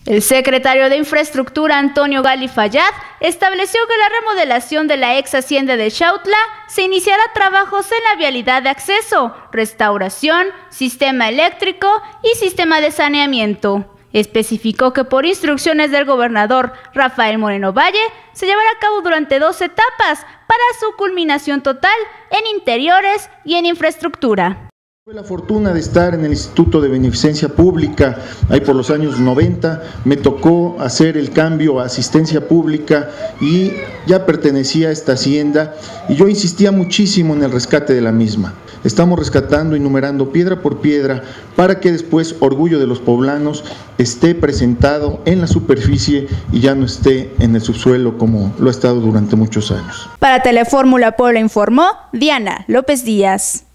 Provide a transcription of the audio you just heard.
El secretario de Infraestructura, Antonio Gali Fayad, estableció que la remodelación de la ex hacienda de Xautla se iniciará trabajos en la vialidad de acceso, restauración, sistema eléctrico y sistema de saneamiento. Especificó que por instrucciones del gobernador Rafael Moreno Valle se llevará a cabo durante 2 etapas para su culminación total en interiores y en infraestructura. Tuve la fortuna de estar en el Instituto de Beneficencia Pública, ahí por los años 90, me tocó hacer el cambio a asistencia pública y ya pertenecía a esta hacienda y yo insistía muchísimo en el rescate de la misma. Estamos rescatando y numerando piedra por piedra para que después Orgullo de los Poblanos esté presentado en la superficie y ya no esté en el subsuelo como lo ha estado durante muchos años. Para Telefórmula Puebla informó Diana López Díaz.